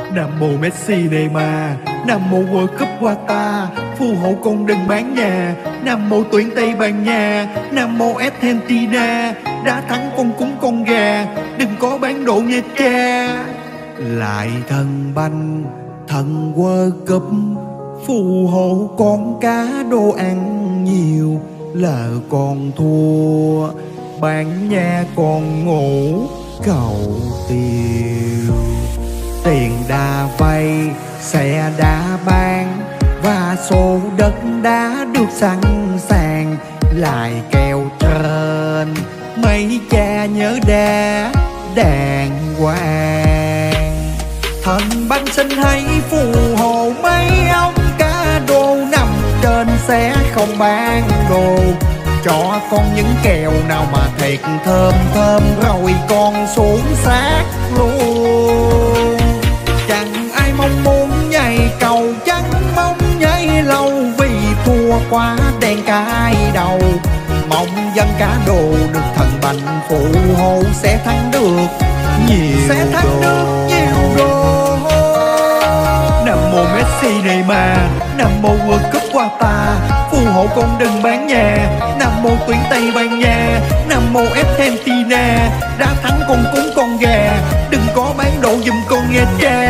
Nam mô Messi Neymar, Nam mô World Cup Qatar, phù hộ con đừng bán nhà. Nam mô tuyển Tây Ban Nha, Nam mô Argentina, đã thắng con cúng con gà, đừng có bán độ nha cha. Lại thần banh, thần World Cup, phù hộ con cá đồ ăn nhiều, là con thua bán nhà con ngủ cầu tiêu. Tiền đã vay, xe đã bán, và số đất đã được sẵn sàng, lại kèo trên mấy cha nhớ đá đàng hoàng. Thần banh xin hãy phù hộ mấy ông cá đồ nằm trên xe không bán đồ, cho con những kèo nào mà thiệt thơm thơm rồi con xuống xác luôn. Chẳng ai mong muốn nhảy cầu, chẳng mong nhảy lâu vì thua quá đen cay đầu. Mong dân cá đồ được thần banh phù hộ sẽ thắng được nhiều, đồ. Nam mô Messi Neymar, Nam mô World Cup Qatar, phù hộ con đừng bán nhà. Nam mô tuyển Tây Ban Nha, Nam mô Argentina, đã thắng con cúng con gà, đừng có bán độ giùm con nghe cha.